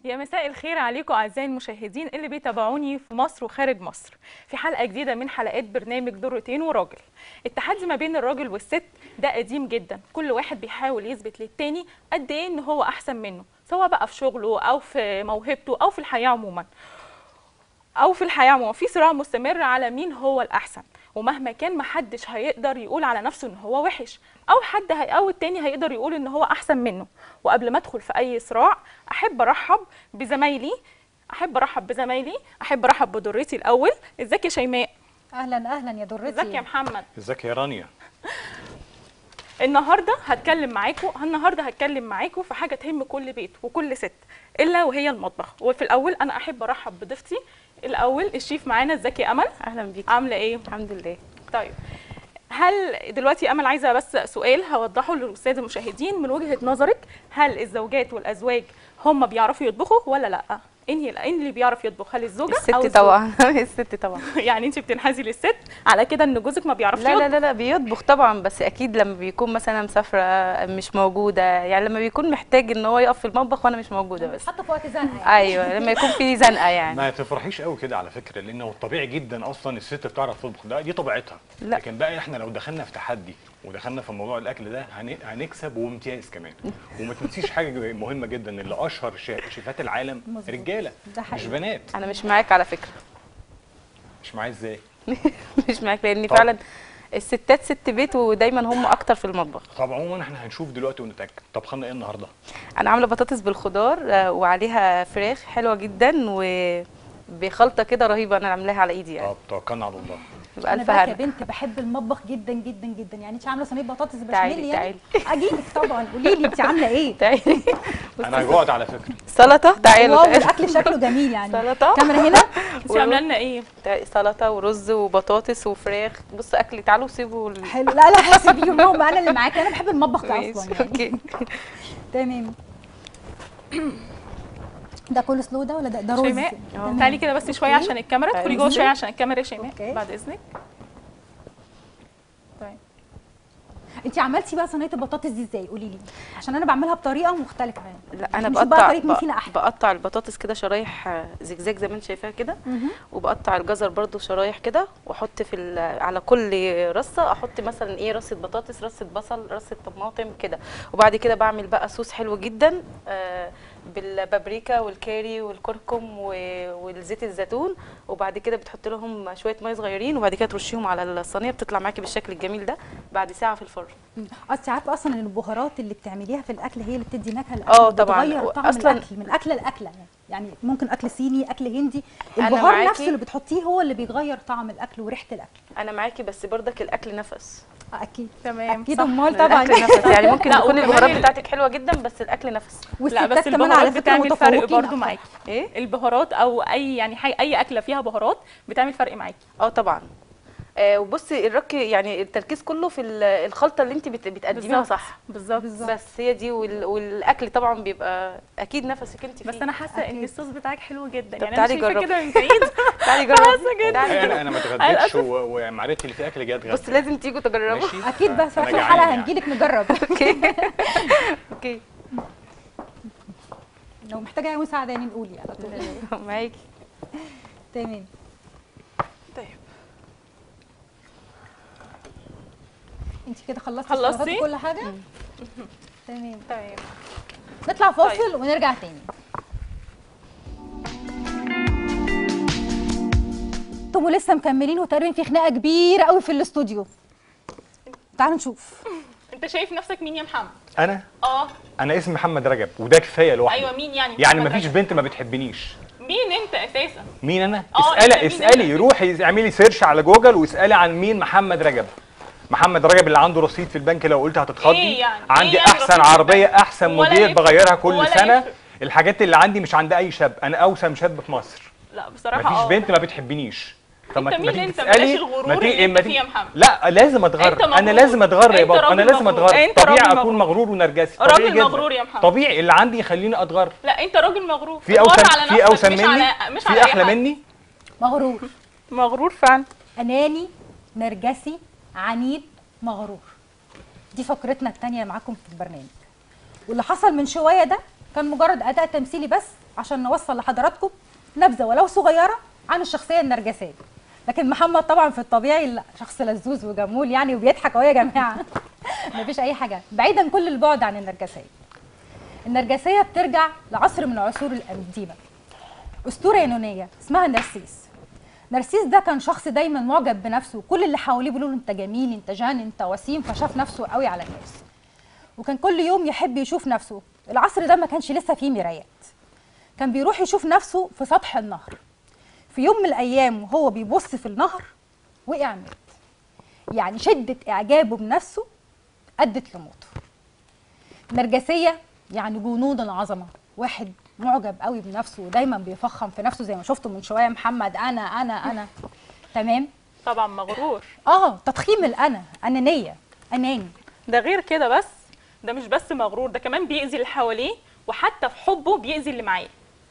يا مساء الخير عليكم أعزائي المشاهدين اللي بيتابعوني في مصر وخارج مصر في حلقة جديدة من حلقات برنامج درتين وراجل. التحدي ما بين الراجل والست ده قديم جدا، كل واحد بيحاول يثبت للتاني قد ايه ان هو احسن منه، سواء بقى في شغله او في موهبته او في الحياة عموما. في صراع مستمر على مين هو الأحسن، ومهما كان محدش هيقدر يقول على نفسه ان هو وحش، او التاني هيقدر يقول ان هو احسن منه. وقبل ما ادخل في اي صراع احب ارحب بزمايلي، احب ارحب بدرتي الاول. ازيك يا شيماء؟ اهلا اهلا يا درتي. ازيك يا محمد؟ ازيك يا رانيا؟ النهارده هتكلم معاكم في حاجه تهم كل بيت وكل ست الا وهي المطبخ. وفي الاول انا احب ارحب بضيفتي الاول الشيف معانا. ازيك يا امل؟ اهلا بيكي. عامله ايه؟ الحمد لله. طيب، هل دلوقتي امل عايزه بس سؤال هوضحه للساده المشاهدين من وجهه نظرك، هل الزوجات والازواج هم بيعرفوا يطبخوا ولا لا؟ إيه اللي بيعرف يطبخ؟ هل الزوجه او الست طبعا؟ الست طبعا. يعني انت بتنحازي للست على كده ان جوزك ما بيعرفش لا يطبخ؟ لا لا لا بيطبخ طبعا، بس اكيد لما بيكون مثلا مسافره مش موجوده، يعني لما بيكون محتاج ان هو يقف في المطبخ وانا مش موجوده بس. حتى في وقت زنقه يعني. ايوه لما يكون في زنقه يعني. ما تفرحيش قوي كده على فكره، لانه طبيعي جدا اصلا الست بتعرف تطبخ، دي طبيعتها. لا. لكن بقى احنا لو دخلنا في تحدي ودخلنا في موضوع الاكل ده هنكسب وامتياز كمان. وما تنسيش حاجه مهمه جدا، اللي اشهر شيفات العالم رجاله مش بنات. انا مش معاك على فكره. مش معايا ازاي؟ مش معاك لان فعلا الستات ست بيت ودايما هم اكتر في المطبخ. طب عموما احنا هنشوف دلوقتي ونتاكد. طبخنا ايه النهارده؟ انا عامله بطاطس بالخضار وعليها فراخ حلوه جدا وبخلطه كده رهيبه انا عاملاها على ايدي يعني. طب توكلنا على الله. يبقى انا الف بقى هنا. كبنت بحب المطبخ جدا جدا جدا، يعني انت عامله صينيه بطاطس بشاميل تعالي يعني اجيلك طبعا. قولي لي انت عامله ايه؟ تعالي. انا جوعت على فكره. سلطه. تعالوا واو، تعالوا. الاكل شكله جميل يعني. سلطه. كاميرا هنا. انت عامله لنا ايه؟ سلطه ورز وبطاطس وفراخ. بص اكلي، تعالوا سيبوا حلو. لا لا خلاص سيبيهم لهم، انا اللي معاكي، انا بحب المطبخ ده ماشي، اصلا يعني. اوكي. تمام. ده كل سلو ده ولا ده رز؟ شيماء تمام. تعالي كده بس شويه عشان الكاميرا، ادخلي جوه شويه عشان الكاميرا يا شيماء. أوكي. بعد اذنك. طيب، انت عملتي بقى صينيه البطاطس دي ازاي؟ قولي لي، عشان انا بعملها بطريقه مختلفه يعني. لا انا نشوف بقى بقطع طريقه مين فينا احلى. بقطع البطاطس كده شرايح زجزاج زي ما انت شايفاها كده. وبقطع الجزر برده شرايح كده، واحط على كل رصه احط مثلا ايه، رصه بطاطس، رصه بصل، رصه طماطم كده. وبعد كده بعمل بقى صوص حلو جدا بالبابريكا والكاري والكركم والزيت الزيتون. وبعد كده بتحط لهم شويه ميه صغيرين، وبعد كده ترشيهم على الصينيه، بتطلع معاكي بالشكل الجميل ده بعد ساعه في الفرن. انت عارفه اصلا ان البهارات اللي بتعمليها في الاكل هي اللي بتدي نكهه للاكل. طبعا. بتغير طعم أصلاً الاكل من اكله لاكله يعني ممكن اكل صيني، اكل هندي، أنا البهار معاكي. نفسه اللي بتحطيه هو اللي بيغير طعم الاكل وريحه الاكل. انا معاكي، بس برضك الاكل نفس. اكيد تمام، اكيد. صح. امال طبعا. الاكل نفس يعني ممكن لا، تكون وكمان البهارات بتاعتك حلوه جدا بس الاكل نفس. لا والستات بس كمان البهارات على فكره بتعمل فرق متفوقين برضو أكتر. معاكي. ايه البهارات او اي اكله فيها بهارات بتعمل فرق معاكي. طبعا. وبصي يعني التركيز كله في الخلطه اللي انت بتقدميها صح. بالظبط. بس هي دي والاكل طبعا بيبقى اكيد نفسك انت فيه. بس انا حاسه ان الصوص بتاعك حلو جدا، طب يعني تعالي انا شايفه جربي. كده من بعيد. تعالي جربي. حاسه جدا. انا ما اتغديتش ومعرفتي اللي في اكل جاي اتغدى. بس لازم تيجوا تجربوا. ماشي؟ اكيد، بس في أنا اخر جعان الحلقه يعني. هنجيلك نجرب. اوكي. لو محتاجه اي مساعده يعني نقول على طول. معاكي. تمام. طيب، انت كده خلصتي خلصتي؟ السلطات وكل حاجه؟ تمام. تمام. نطلع فاصل ونرجع تاني. طب ولسه مكملين وتقريبا في خناقه كبيره قوي في الاستوديو. تعالوا نشوف. انت شايف نفسك مين يا محمد؟ انا اسمي محمد رجب، وده كفايه لوحده. ايوه، مين يعني؟ يعني محمد مفيش رجب؟ بنت ما بتحبنيش. مين انت اساسا؟ مين انا؟ أنت مين اسالي أنت؟ روحي اعملي سيرش على جوجل واسالي عن مين محمد رجب. محمد رجب اللي عنده رصيد في البنك لو قلت هتتخضي. إيه يعني؟ عندي إيه يعني احسن رصيد في عربيه، البنك؟ احسن ولا موديل يفرق. بغيرها كل ولا سنه. يفرق. الحاجات اللي عندي مش عند اي شاب، انا اوسم شاب في مصر. لا بصراحه مفيش بنت ما بتحبنيش. انت مين تيجي انت؟ تسألي، بلاش الغرور ما تيجي- اللي انت ما تيجي- فيه يا محمد. لا لازم اتغر، انت انا مغرور. لازم اتغر يا انت بابا، انا راجل لازم مغرور. اتغر. انت راجل طبيعي مغرور. اكون مغرور ونرجسي، راجل طبيعي جدا. مغرور يا محمد. طبيعي اللي عندي يخليني اتغر. لا انت راجل مغرور. في اوسم، اتغر على في نفسك، اوسم مش مني، مش في على أي احلى حد. مني. مغرور، مغرور فعلا. اناني، نرجسي، عنيد، مغرور. دي فقرتنا الثانيه معاكم في البرنامج. واللي حصل من شويه ده كان مجرد اداء تمثيلي بس عشان نوصل لحضراتكم نبذه ولو صغيره عن الشخصيه النرجسيه. لكن محمد طبعا في الطبيعي لا، شخص لذوذ وجمول يعني وبيضحك اهو يا جماعه. مفيش اي حاجه، بعيدا كل البعد عن النرجسيه. النرجسيه بترجع لعصر من العصور القديمه. اسطوره يونانيه اسمها نرسيس. نرسيس ده كان شخص دايما معجب بنفسه، وكل اللي حواليه بيقولوا له انت جميل، انت جان، انت وسيم، فشاف نفسه قوي على الناس. وكان كل يوم يحب يشوف نفسه. العصر ده ما كانش لسه فيه مرايات، كان بيروح يشوف نفسه في سطح النهر. في يوم من الايام وهو بيبص في النهر وقع مات. يعني شده اعجابه بنفسه ادت لموته. نرجسيه يعني جنون العظمه، واحد معجب قوي بنفسه ودايما بيفخم في نفسه زي ما شفتوا من شويه محمد، انا تمام. طبعا مغرور. تضخيم الانا، انانيه، اناني. ده غير كده بس، ده مش بس مغرور، ده كمان بيأذي اللي حواليه، وحتى في حبه بيأذي اللي معاه.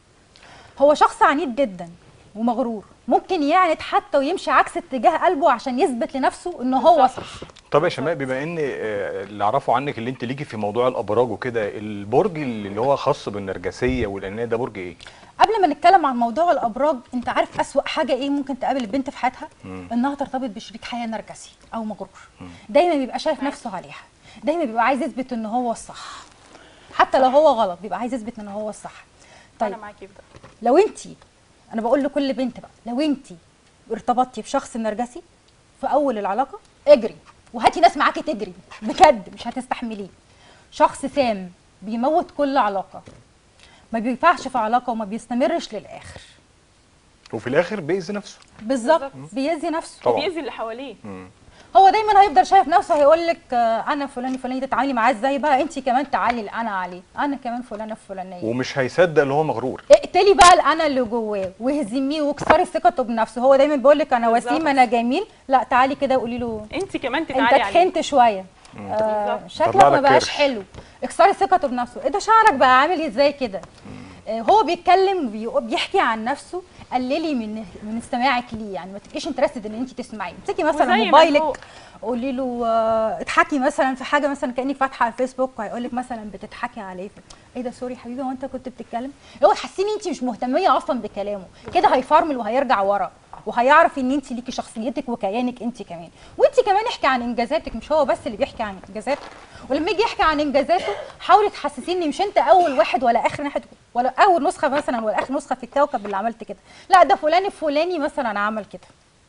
هو شخص عنيد جدا ومغرور، ممكن يعند حتى ويمشي عكس اتجاه قلبه عشان يثبت لنفسه ان هو صح. طب يا شماء، بما ان اللي اعرفه عنك اللي انت ليكي في موضوع الابراج وكده، البرج اللي هو خاص بالنرجسيه والانانيه ده برج ايه؟ قبل ما نتكلم عن موضوع الابراج، انت عارف اسوأ حاجه ايه ممكن تقابل البنت في حياتها؟ انها ترتبط بشريك حياه نرجسي او مغرور. دايما بيبقى شايف نفسه عليها، دايما بيبقى عايز يثبت ان هو الصح، حتى لو هو غلط بيبقى عايز يثبت ان هو الصح. طيب انا معاكي في ده. لو انت، انا بقول لكل بنت بقى، لو انت ارتبطتي بشخص نرجسي في اول العلاقه اجري، وهاتي ناس معاكي تجري بجد، مش هتستحمليه. شخص سام بيموت كل علاقه، ما بينفعش في علاقه وما بيستمرش للاخر، وفي الاخر بيأذي نفسه. بالظبط، بيأذي نفسه طبعا. وبيأذي اللي حواليه. هو دايما هيفضل شايف نفسه، هيقول لك انا فلان الفلاني، تتعاملي معاه ازاي بقى؟ انت كمان تعالي الانا عليه، انا كمان فلانه الفلانيه. ومش هيصدق اللي هو مغرور. اقتلي بقى الانا اللي جواه واهزميه واكسري ثقته بنفسه. هو دايما بيقول لك انا بالظبط. وسيم، انا جميل، لا تعالي كده قولي له انت كمان انت تتعالي عليه. تخنت شويه، شكلك طلع ما لك بقاش كرش. حلو. اكسري ثقته بنفسه. ايه ده شعرك بقى عامل ازاي كده؟ هو بيتكلم بيحكي عن نفسه، قللي من استماعك ليه، يعني ما تبقيش انترستد ان انت تسمعي. امسكي مثلا وزي ما هو. موبايلك، قولي له اضحكي مثلا في حاجه، مثلا كانك فاتحه على الفيسبوك وهيقول لك مثلا بتضحكي عليه، ايه ده سوري حبيبي هو انت كنت بتتكلم؟ هو تحسيني انت مش مهتميه اصلا بكلامه، كده هيفرمل وهيرجع ورا، وهيعرف ان انت ليكي شخصيتك وكيانك انت كمان. وانت كمان احكي عن انجازاتك، مش هو بس اللي بيحكي عن انجازاته. ولما يجي يحكي عن انجازاته حاولي تحسسيه ان مش انت اول واحد ولا اخر واحد ولا اول نسخه مثلا ولا اخر نسخه في الكوكب اللي عملت كده، لا ده فلان الفلاني مثلا عمل كده.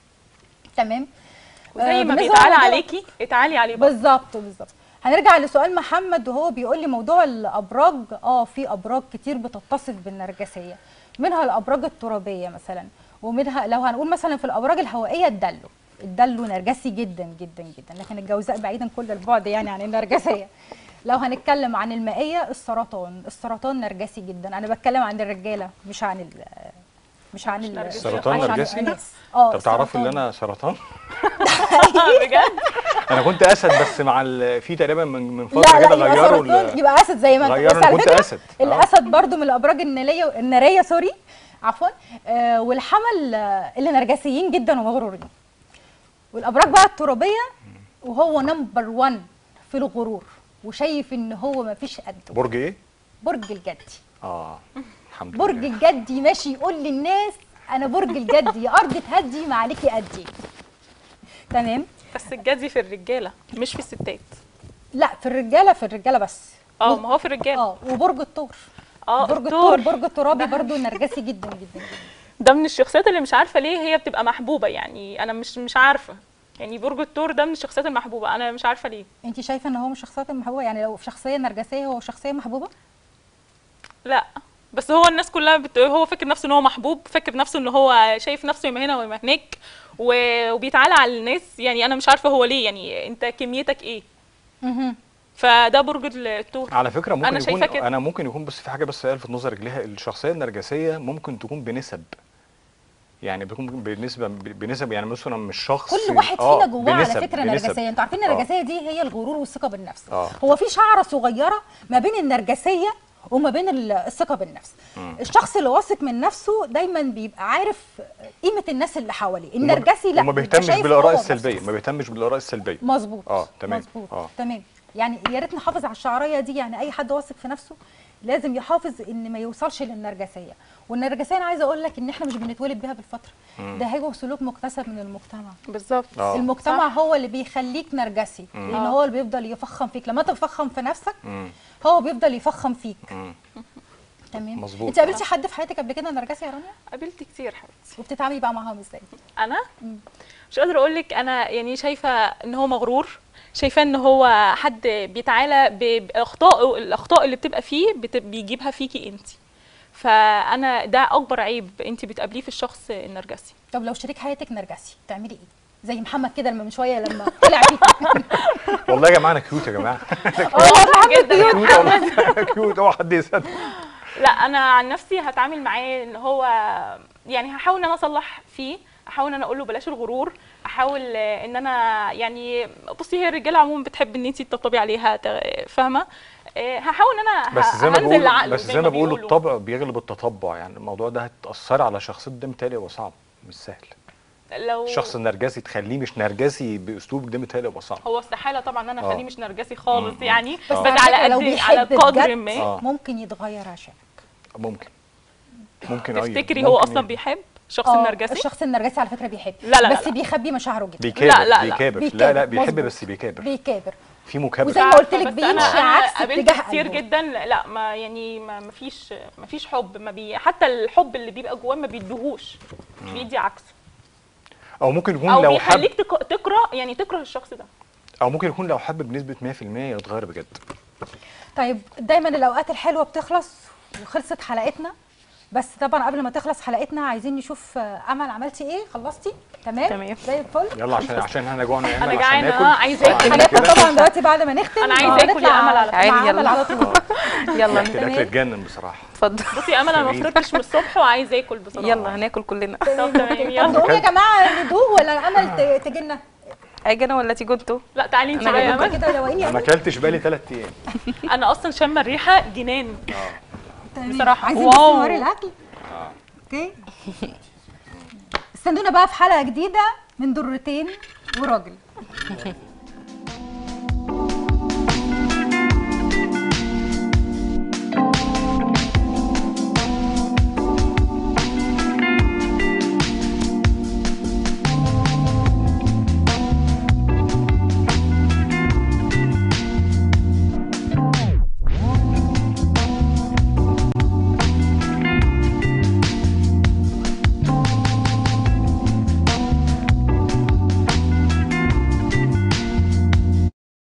تمام. وزي ما بالنسبة بيتعالى لموضوع- عليكي اتعالي عليه برضه. بالظبط. هنرجع لسؤال محمد وهو بيقول لي موضوع الابراج. في ابراج كتير بتتصف بالنرجسيه، منها الابراج الترابيه مثلا، ومنها لو هنقول مثلا في الابراج الهوائيه الدلو نرجسي جدا جدا جدا، لكن الجوزاء بعيدا كل البعد يعني عن النرجسيه. لو هنتكلم عن المائيه السرطان نرجسي جدا. انا بتكلم عن الرجاله مش عن السرطان مش عن نرجسي؟ الإناث. طب تعرفي السرطان. ان انا سرطان؟ بجد. انا كنت اسد، بس مع في تقريبا من فتره لا كده يبقى غيروا سرطان، يبقى اسد زي ما انت. غيروا بس على كنت فكرة اسد. الاسد برضو من الابراج الناريه سوري عفوا. والحمل اللي نرجسيين جدا ومغرورين. والابراج بقى الترابيه وهو نمبر 1 في الغرور، وشايف ان هو ما فيش قده. برج ايه؟ برج الجدي. الحمد لله. برج الجدي ماشي يقول للناس انا برج الجدي، يا ارض تهدي ما عليكي قدي. تمام. بس الجدي في الرجاله مش في الستات. لا في الرجاله بس. ما هو في الرجاله. وبرج الثور. برج الثور. الثور برج الترابي برضو نرجسي جدا جدا جدا. ده من الشخصيات اللي مش عارفه ليه هي بتبقى محبوبه، يعني انا مش عارفه، يعني برج الثور ده من الشخصيات المحبوبه، انا مش عارفه ليه. انت شايفه ان هو من الشخصيات المحبوبه؟ يعني لو في شخصيه نرجسيه هو شخصيه محبوبه؟ لا، بس هو الناس كلها هو فاكر نفسه ان هو محبوب، فاكر نفسه ان هو شايف نفسه يا هنا ويا هناك، وبيتعالى على الناس. يعني انا مش عارفه هو ليه، يعني انت كميتك ايه؟ فده برج الثور. على فكره ممكن أنا شايفة يكون كده. انا ممكن يكون بس في حاجه بس الفت نظرك ليها، الشخصيه النرجسيه ممكن تكون بنسب، يعني بتكون بنسب يعني مثلا مش شخص كل واحد فينا جواه على بنسب- فكره بنسب. نرجسيه. انتوا عارفين النرجسيه دي هي الغرور والثقه بالنفس. آه. هو في شعره صغيره ما بين النرجسيه وما بين الثقه بالنفس. الشخص اللي واثق من نفسه دايما بيبقى عارف قيمه الناس اللي حواليه. النرجسي لا، وما بيبقى بيهتمش شايف بالاراء هو السلبيه، بس. ما بيهتمش بالاراء السلبيه. مظبوط. تمام. مظبوط. تمام. يعني يا ريت نحافظ على الشعريه دي، يعني اي حد واثق في نفسه لازم يحافظ ان ما يوصلش للنرجسيه. والنرجسيه انا عايزه اقول لك ان احنا مش بنتولد بيها بالفطره، ده هو سلوك مكتسب من المجتمع. بالظبط. المجتمع هو اللي بيخليك نرجسي، لان هو اللي بيفضل يفخم فيك. لما انت تفخم في نفسك هو بيفضل يفخم فيك. تمام. مظبوط. انت قابلتي حد في حياتك قبل كده نرجسي يا رانيا؟ قابلت كتير حبيبتي. وبتتعاملي بقى معاهم ازاي؟ انا مش قادره اقول لك، انا يعني شايفه ان هو مغرور، شايفاه ان هو حد بيتعالى باخطائه، الاخطاء اللي بتبقى فيه بيجيبها فيكي انت. فانا ده اكبر عيب انت بتقابليه في الشخص النرجسي. طب لو شريك حياتك نرجسي تعملي ايه؟ زي محمد كده لما من شويه لما طلع فيكي. والله يا جماعه انا كيوت يا جماعه. جدا. كيوت والله كيوت، اوعى حد يصدق. لا انا عن نفسي هتعامل معاه ان هو يعني هحاول ان انا اصلح فيه، احاول ان انا اقول له بلاش الغرور، احاول ان انا يعني بصي هي الرجاله عموما بتحب ان انت تطبطبي عليها، فاهمه؟ هحاول ان انا هنزل لعقله. بس زي ما بيقولوا الطبع بيغلب التطبع، يعني الموضوع ده هتأثري على شخصيته ده متهيألي هو صعب، مش سهل. لو الشخص النرجسي تخليه مش نرجسي باسلوب ده متهيألي هو صعب. هو استحاله طبعا ان انا اخليه مش نرجسي خالص يعني، بس على على فكرة لو قد بيحب على قدر بجد ما ممكن يتغير عشانك. ممكن تفتكري هو اصلا بيحب الشخص النرجسي؟ الشخص النرجسي على فكره بيحب، لا بس بيخبي مشاعره جدا. بيكابر. لا بيكابر. بيكابر. لا بيحب مظبوط. بس بيكابر. بيكابر في مكابره. وزي ما قلت لك بس بيمشي أنا عكس قابلت اتجاه كتير قلبه. جدا لا ما يعني ما فيش حب، حتى الحب اللي بيبقى جواه ما بيديهوش، بيدي عكسه. او ممكن يكون او لو حب، بيخليك تكره الشخص ده. او ممكن يكون لو حب بنسبه 100% يتغير بجد. طيب دايما الاوقات الحلوه بتخلص وخلصت حلقتنا، بس طبعا قبل ما تخلص حلقتنا عايزين نشوف امل عملتي ايه؟ خلصتي؟ تمام زي الفل. يلا عشان احنا جوعنا يا امل. انا جعانه عايزه اكل. هناكل طبعا دلوقتي بعد ما نختم. انا عايزه اكل يا امل على طول. مع امل على طول. يلا الاكل اتجنن بصراحه. اتفضل. بصي يا امل انا ما فطرتش من الصبح وعايزه اكل بصراحه. يلا هناكل كلنا. طب تمام طب يلا. نقوم يا جماعه ندوق ولا امل تجي لنا؟ اجي انا ولا تيجوا انتوا؟ لا تعالي انت أنا بقى يا جايبة امل. كده روقيني انا ما اكلتش بقالي 3 ايام. انا اصلا شامه الريحه جنان بصراحه. عايزين بس نوري الاكل. اوكي. استنونا بقى في حلقه جديده من ضرتين وراجل.